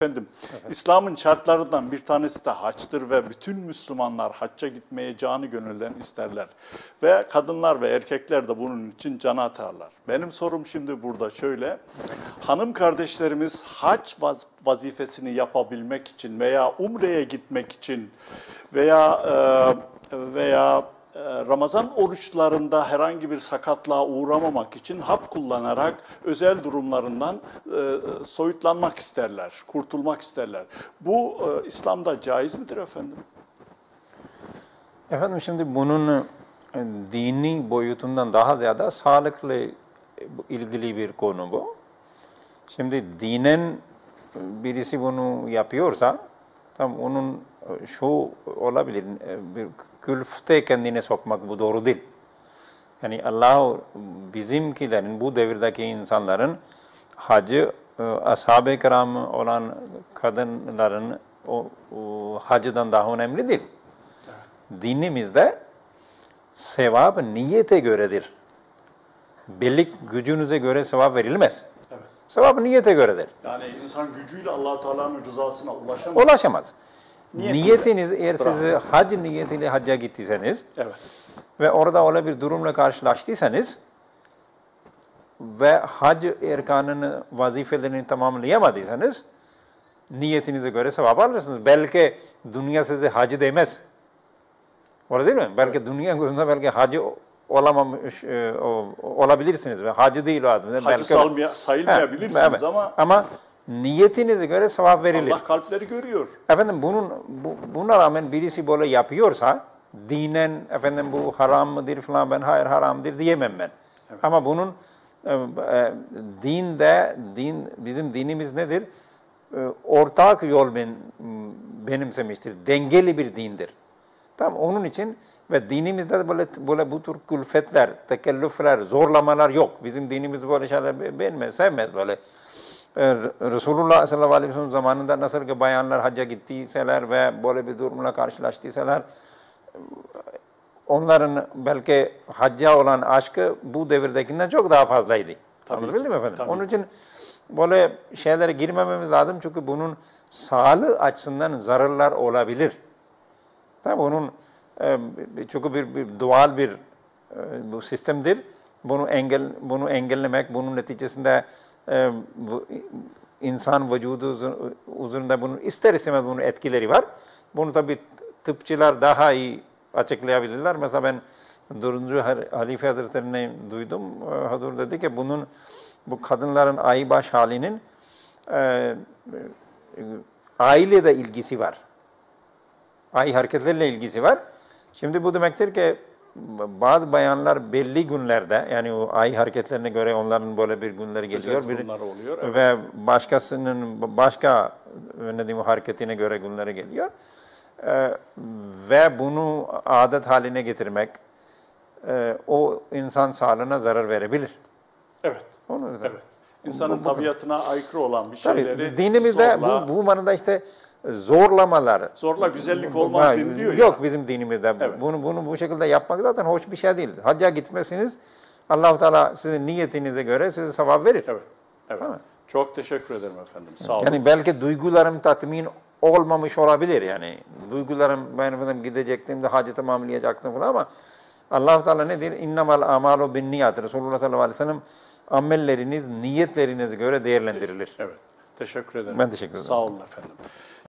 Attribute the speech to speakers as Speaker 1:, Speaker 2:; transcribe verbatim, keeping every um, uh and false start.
Speaker 1: Efendim, İslam'ın şartlarından bir tanesi de haçtır ve bütün Müslümanlar hacca gitmeye canı gönülden isterler. Ve kadınlar ve erkekler de bunun için can atarlar. Benim sorum şimdi burada şöyle, hanım kardeşlerimiz hac vazifesini yapabilmek için veya umreye gitmek için veya veya Ramazan oruçlarında herhangi bir sakatlığa uğramamak için hap kullanarak özel durumlarından soyutlanmak isterler, kurtulmak isterler. Bu İslam'da caiz midir efendim?
Speaker 2: Efendim şimdi bunun dini boyutundan daha ziyade sağlıklı ilgili bir konu bu. Şimdi dinen birisi bunu yapıyorsa, tam onun şu olabilir, bir külfte kendine sokmak bu doğru değil. Yani Allah bizimkilerin, bu devirdeki insanların hacı, ashab-ı kiram olan kadınların o, o hacıdan daha önemli değil. Dinimizde sevap niyete göredir. Belli gücünüze göre sevap verilmez. Evet. Sevap niyete göredir.
Speaker 1: Yani insan gücüyle Allah-u Teala'nın rızasına ulaşamaz.
Speaker 2: Ulaşamaz. Niyetiyle. Niyetiniz, eğer siz hac niyetiyle hacca gittiyseniz, evet, ve orada öyle bir durumla karşılaştıysanız ve hac erkanının vazifelerini tamamlayamadıysanız niyetinize göre sevap alırsınız. Belki dünya size hacı demez. Öyle değil mi? Belki evet, dünya gözünde belki hacı olamamış e, olabilirsiniz ve hacı değil o adım.
Speaker 1: Hacı belki salmaya, sayılmayabilirsiniz, evet, ama
Speaker 2: ama niyetinize göre sevap verilir.
Speaker 1: Allah kalpleri görüyor.
Speaker 2: Efendim bunun bu, buna rağmen birisi böyle yapıyorsa dinen efendim bu haram mıdır falan, ben hayır haramdır diyemem ben. Evet. Ama bunun e, e, dinde din bizim dinimiz nedir? E, ortak yol ben, benimsemiştir. Dengeli bir dindir. Tamam, onun için ve dinimizde böyle böyle bu tür külfetler, tekellüfler, zorlamalar yok. Bizim dinimiz böyle şeyler beğenmez, sevmez böyle. Resulullah sallallahu aleyhi ve sellem zamanında nasıl ki bayanlar hacca gittiyseler ve böyle bir durumla karşılaştıysalar, onların belki hacca olan aşkı bu devirdekinden çok daha fazlaydı. Anlatabildim mi efendim? Tabii. Onun için böyle şeylere girmememiz lazım çünkü bunun sağlığı açısından zararlar olabilir. Tabii onun çünkü bir, bir doğal bir bu sistemdir. Bunu engel bunu engellemek, bunun neticesinde e, bu, insan vücudu üzerinde bunun ister istemez bunun etkileri var. Bunu tabii tıpçılar daha iyi açıklayabilirler. Mesela ben dördüncü Halife Hazretleri'ne duydum. Hazır dedi ki bunun bu kadınların aybaş halinin e, ailede ilgisi var. Ay hareketlerle ilgisi var. Şimdi bu demektir ki bazı bayanlar belli günlerde, yani o ay hareketlerine göre onların böyle bir günleri geliyor, bir, oluyor, evet, ve başkasının başka ne diyeyim hareketine göre günleri geliyor ee, ve bunu adet haline getirmek e, o insan sağlığına zarar verebilir.
Speaker 1: Evet.
Speaker 2: Onu
Speaker 1: evet. İnsanın bu, bu tabiatına kadar aykırı olan bir
Speaker 2: tabii,
Speaker 1: şeyleri
Speaker 2: dinimizde zorla, bu bu manada işte zorlamalar.
Speaker 1: Zorla güzellik olmaz ha, diyor
Speaker 2: Yok
Speaker 1: ya.
Speaker 2: Bizim dinimizde.
Speaker 1: Evet.
Speaker 2: Bunu bunu bu şekilde yapmak zaten hoş bir şey değil. Hacca gitmesiniz, Allah-u Teala sizin niyetinize göre size sevap verir.
Speaker 1: Evet. Evet. Çok teşekkür ederim efendim. Sağ olun.
Speaker 2: Yani belki duygularım tatmin olmamış olabilir yani. Duygularım, ben efendim gidecektim de hacı tamamlayacaktım falan ama Allah-u Teala nedir? İnnemal amalu bin niyat. Resulullah sallallahu aleyhi ve sellem amelleriniz niyetlerinize göre değerlendirilir.
Speaker 1: Evet. Teşekkür ederim.
Speaker 2: Ben teşekkür ederim.
Speaker 1: Sağ olun efendim.